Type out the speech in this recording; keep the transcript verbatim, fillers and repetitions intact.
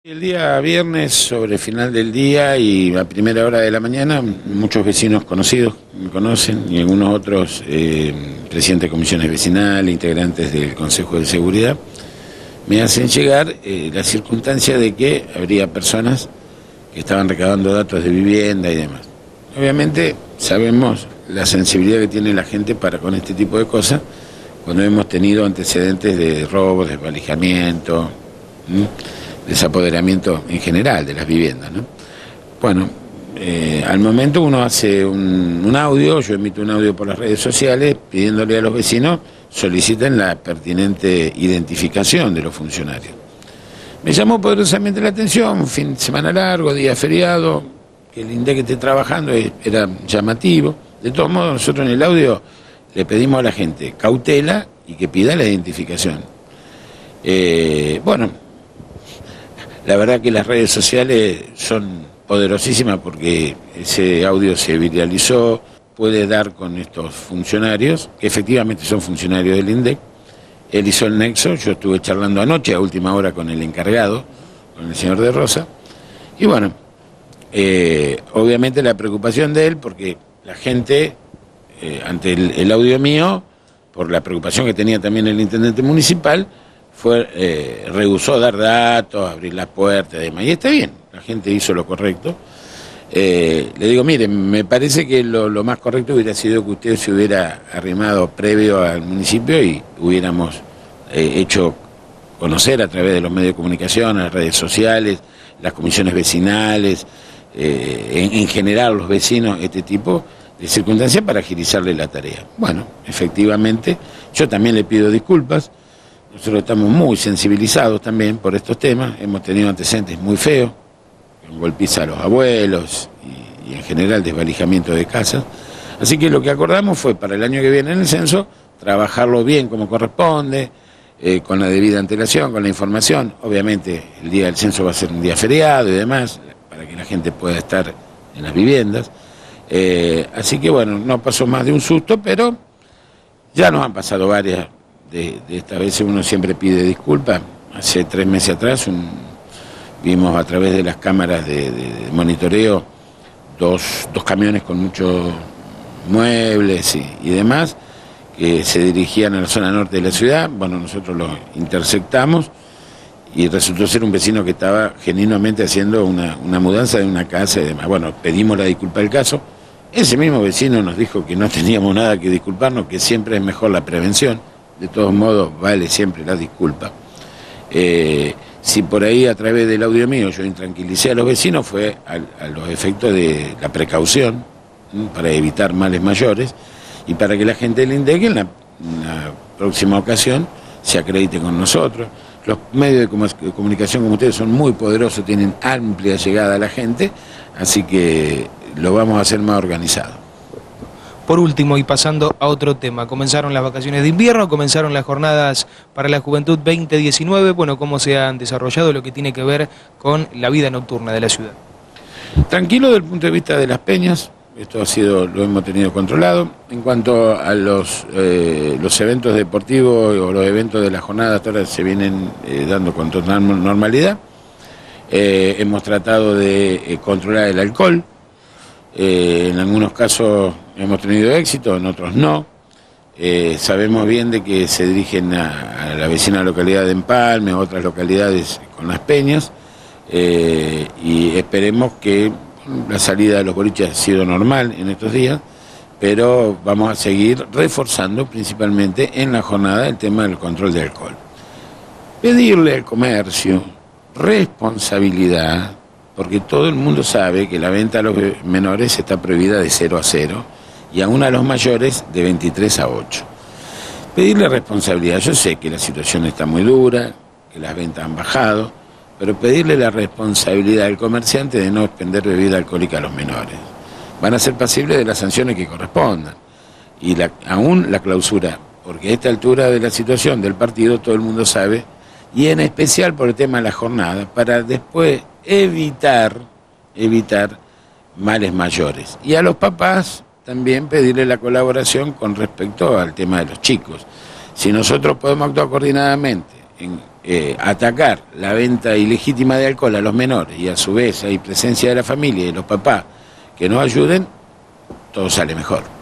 El día viernes, sobre final del día y a primera hora de la mañana, muchos vecinos conocidos me conocen y algunos otros eh, presidentes de comisiones vecinales, integrantes del Consejo de Seguridad, me hacen llegar eh, la circunstancia de que habría personas que estaban recabando datos de vivienda y demás. Obviamente sabemos la sensibilidad que tiene la gente para con este tipo de cosas cuando hemos tenido antecedentes de robos, desvalijamiento, ¿sí? Desapoderamiento en general de las viviendas, ¿no? Bueno, eh, al momento uno hace un, un audio, yo emito un audio por las redes sociales pidiéndole a los vecinos soliciten la pertinente identificación de los funcionarios. Me llamó poderosamente la atención, un fin de semana largo, día feriado, que el INDEC esté trabajando era llamativo. De todos modos, nosotros en el audio le pedimos a la gente cautela y que pida la identificación. Eh, bueno, la verdad que las redes sociales son poderosísimas porque ese audio se viralizó, puede dar con estos funcionarios, que efectivamente son funcionarios del INDEC. Él hizo el nexo, yo estuve charlando anoche a última hora con el encargado, con el señor de Rosa, y bueno, eh, obviamente la preocupación de él, porque la gente, eh, ante el, el audio mío, por la preocupación que tenía también el intendente municipal, fue eh, rehusó dar datos, abrir las puertas y demás. Y está bien, la gente hizo lo correcto. Eh, le digo, miren, me parece que lo, lo más correcto hubiera sido que usted se hubiera arrimado previo al municipio y hubiéramos eh, hecho conocer a través de los medios de comunicación, las redes sociales, las comisiones vecinales, eh, en, en general los vecinos, este tipo de circunstancias para agilizarle la tarea. Bueno, efectivamente, yo también le pido disculpas. Nosotros estamos muy sensibilizados también por estos temas, hemos tenido antecedentes muy feos, golpiza a los abuelos y, y en general desvalijamiento de casas. Así que lo que acordamos fue para el año que viene en el censo, trabajarlo bien como corresponde, eh, con la debida antelación, con la información. Obviamente el día del censo va a ser un día feriado y demás, para que la gente pueda estar en las viviendas. Eh, así que bueno, no pasó más de un susto, pero ya nos han pasado varias. De, de esta vez uno siempre pide disculpas. Hace tres meses atrás un, vimos a través de las cámaras de, de, de monitoreo dos, dos camiones con muchos muebles y, y demás que se dirigían a la zona norte de la ciudad. Bueno, nosotros los interceptamos y resultó ser un vecino que estaba genuinamente haciendo una, una mudanza de una casa y demás. Bueno, pedimos la disculpa del caso. Ese mismo vecino nos dijo que no teníamos nada que disculparnos, que siempre es mejor la prevención. De todos modos, vale siempre la disculpa. Eh, si por ahí a través del audio mío yo intranquilicé a los vecinos, fue a, a los efectos de la precaución, ¿sí? Para evitar males mayores y para que la gente del INDEC en la, en la próxima ocasión se acredite con nosotros. Los medios de, com de comunicación como ustedes son muy poderosos, tienen amplia llegada a la gente, así que lo vamos a hacer más organizado. Por último, y pasando a otro tema, comenzaron las vacaciones de invierno, comenzaron las jornadas para la juventud veinte diecinueve, bueno, ¿cómo se han desarrollado lo que tiene que ver con la vida nocturna de la ciudad? Tranquilo desde el punto de vista de las peñas, esto ha sido, lo hemos tenido controlado. En cuanto a los, eh, los eventos deportivos o los eventos de la jornada, hasta ahora se vienen eh, dando con total normalidad. Eh, hemos tratado de eh, controlar el alcohol. Eh, en algunos casos hemos tenido éxito, en otros no. Eh, sabemos bien de que se dirigen a, a la vecina localidad de Empalme, a otras localidades con las peñas, eh, y esperemos que la salida de los boliches ha sido normal en estos días, pero vamos a seguir reforzando principalmente en la jornada el tema del control de alcohol. Pedirle al comercio responsabilidad, porque todo el mundo sabe que la venta a los menores está prohibida de cero a cero y aún a los mayores de veintitrés a ocho. Pedirle responsabilidad, yo sé que la situación está muy dura, que las ventas han bajado, pero pedirle la responsabilidad al comerciante de no expender bebida alcohólica a los menores. Van a ser pasibles de las sanciones que correspondan y la, aún la clausura, porque a esta altura de la situación del partido todo el mundo sabe, y en especial por el tema de la jornada, para después evitar, evitar males mayores. Y a los papás también pedirle la colaboración con respecto al tema de los chicos. Si nosotros podemos actuar coordinadamente en eh, atacar la venta ilegítima de alcohol a los menores y a su vez hay presencia de la familia y de los papás que nos ayuden, todo sale mejor.